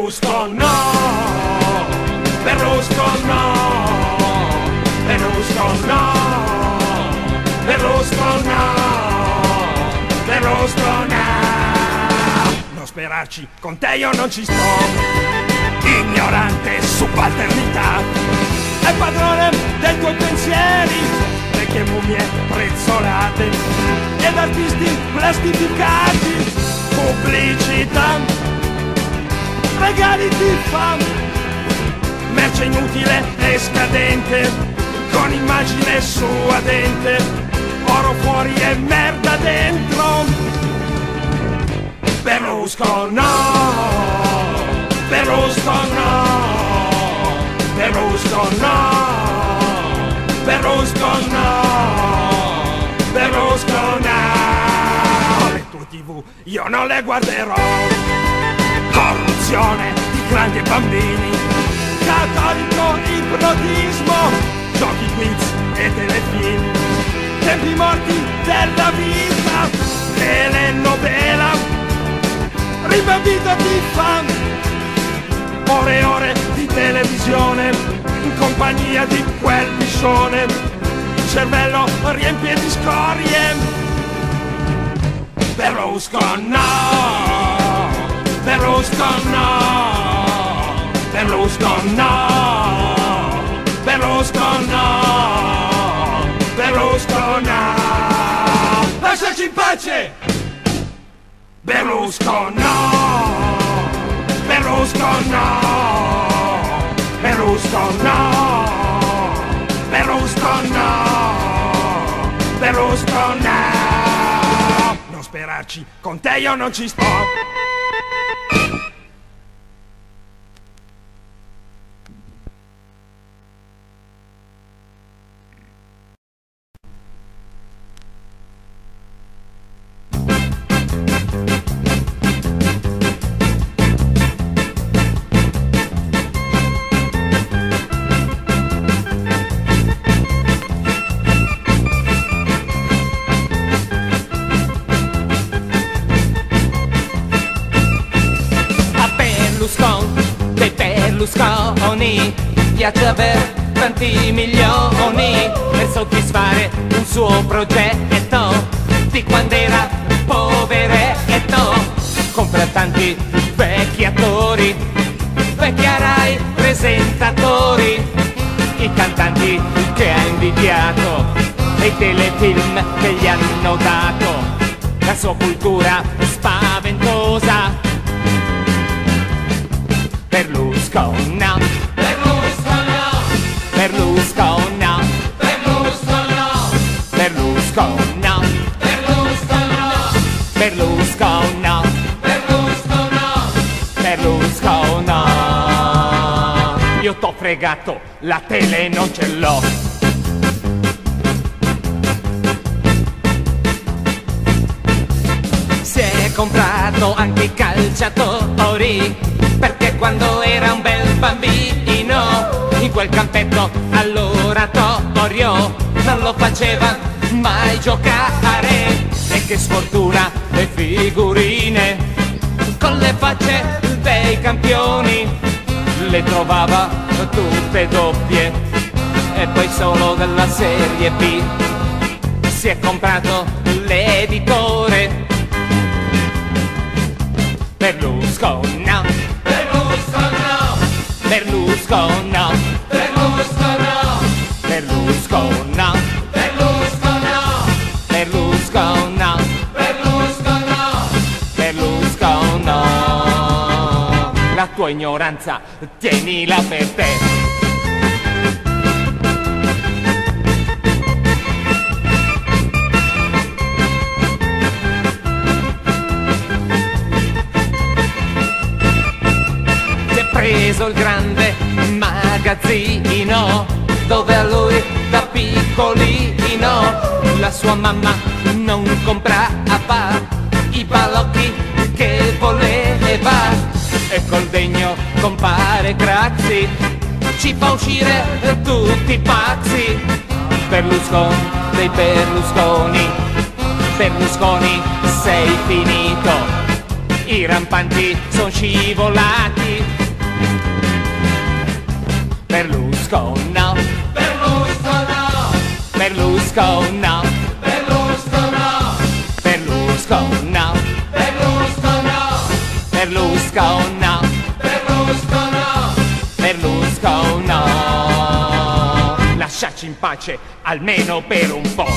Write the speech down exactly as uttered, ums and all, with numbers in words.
Berlusconi no, Berlusconi no, Berlusconi no, Berlusconi no, Berlusconi no. Non sperarci, con te io non ci sto. Ignorante subalternità, è padrone dei tuoi pensieri, vecchie mummie prezzolate ed artisti plastificati, pubblicità, regali di fame, merce inutile e scadente, con immagine suadente, oro fuori e merda dentro. Berlusconi no, Berlusconi no, Berlusconi no, Berlusconi no, Berlusconi no. Le tue tivù io non le guarderò. Corruzione di grandi e bambini, cattolico ipnotismo, giochi, quiz e telefilm, tempi morti della vita, telenovela, ribambito di fan, ore e ore di televisione, in compagnia di quel piscione, il cervello riempie di scorie. Berlusconi no, Berlusconi no, Berlusconi no, Berlusconi no, Berlusconi no. Lasciaci in pace! Berlusconi no, Berlusconi no, Berlusconi no, Berlusconi no, Berlusconi no. Non sperarci, con te io non ci sto. Berlusconi piace aver tanti milioni per soddisfare un suo progetto di quando era poveretto. Compra tanti vecchi attori, vecchia Rai presentatori, i cantanti che ha invidiato e i telefilm che gli hanno dato la sua cultura spaventosa. Berlusconi no, Berlusconi no, Berlusconi no, Berlusconi no, Berlusconi no, Berlusconi no, Berlusconi no, Berlusconi no, Berlusconi no. Io t'ho fregato, la tele non ce l'ho. Si è comprato anche i calciatori, perché quando era un bel bambino in quel campetto all'oratorio non lo faceva mai giocare. E che sfortuna le figurine con le facce dei campioni le trovava tutte doppie. E poi solo della Serie B si è comprato l'editore. Berlusconi no, Berlusconi no, Berlusconi no, Berlusconi no, Berlusconi no, Berlusconi no, Berlusconi no, Berlusconi no. Berlusconi no. La tua ignoranza tienila per te. Preso il grande magazzino dove a lui da piccolino la sua mamma non comprava i balocchi che voleva, e col degno compare Craxi ci fa uscire tutti pazzi. Berlusconi dei Berlusconi, Berlusconi sei finito, i rampanti son scivolati. Berlusconi, Berlusconi, Berlusconi, Berlusconi, Berlusconi, Berlusconi, Berlusconi, Berlusconi, Berlusconi. Lasciaci in pace almeno per un po'.